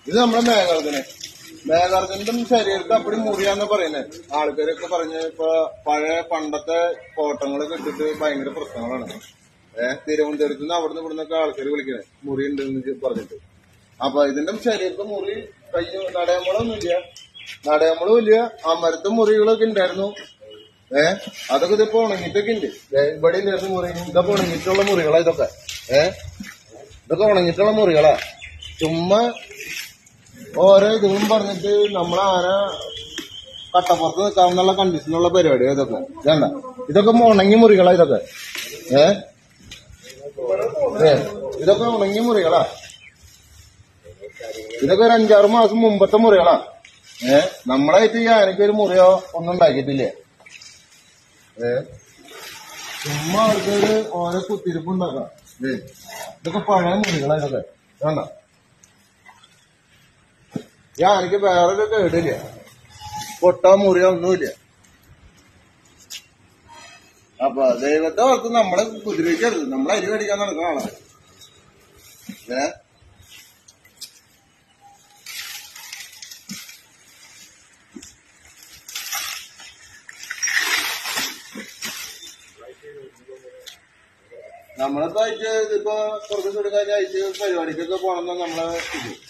ഇത് നമ്മളെ മേഘാർജുന്റെ ശരീരത്തെ അപ്പടി മുറിയാന്ന് പറയുന്നത്. ആൾക്കാരൊക്കെ പറഞ്ഞ് ഇപ്പൊ പഴയ പണ്ടത്തെ കോട്ടങ്ങളൊക്കെ ഇട്ടിട്ട് ഭയങ്കര പ്രശ്നങ്ങളാണ്. തിരുവനന്തപുരത്ത് നിന്ന് അവിടുന്ന് ഇവിടുന്നൊക്കെ ആൾക്കാർ വിളിക്കുന്നത് മുറി ഉണ്ടെന്ന് പറഞ്ഞിട്ട്. അപ്പൊ ഇതിന്റെ ശരീരത്തെ മുറി കഴിഞ്ഞു. നടയമ്പളും ഇല്ല. അമരത്തെ മുറികളൊക്കെ ഉണ്ടായിരുന്നു. അതൊക്കെ ഇതിപ്പോ ഉണങ്ങിയിട്ടൊക്കെ ഉണ്ട്. ഇവിടെ ഉണ്ടായിരുന്നു മുറി. ഇതൊക്കെ ഉണങ്ങിയിട്ടുള്ള മുറികളാ ഇതൊക്കെ. ഇതൊക്കെ ഉണങ്ങിയിട്ടുള്ള മുറികളാ. ചുമ്മാ ഓരോ ഇതും പറഞ്ഞിട്ട് നമ്മളാന കട്ടപ്പുറത്ത് നിൽക്കാവുന്നുള്ള കണ്ടീഷനുള്ള പരിപാടി ഇതൊക്കെ. വേണ്ട, ഇതൊക്കെ ഉണങ്ങിയ മുറികളാ ഇതൊക്കെ. ഇതൊക്കെ ഉണങ്ങിയ മുറികളാ. ഇതൊക്കെ ഒരു 5-6 മാസം മുമ്പത്തെ മുറികളാ. നമ്മളായിട്ട് ഈ ആനയ്ക്കൊരു മുറിയോ ഒന്നും ഉണ്ടാക്കിയിട്ടില്ലേ. ചുമ്മാ ആൾക്കാര് ഓരോ കുത്തിരിപ്പുണ്ടാക്കാം. ഇതൊക്കെ പഴയ മുറികളാ ഇതൊക്കെ. വേണ്ട, ഈ ആനയ്ക്ക് വേറൊരു കേടില്ല. പൊട്ടാ മുറിയോ ഒന്നുമില്ല. അപ്പൊ ദൈവത്തെ ഓർത്ത് നമ്മളെ കുതിരയ്ക്കരുത്. നമ്മളെ അരി മേടിക്കാൻ നടക്കുന്ന ആളാണ്. നമ്മളിപ്പോ ഇതിപ്പോ കുറച്ച് കഴിഞ്ഞ പരിപാടിക്കൊക്കെ പോകണമെന്ന് നമ്മളെ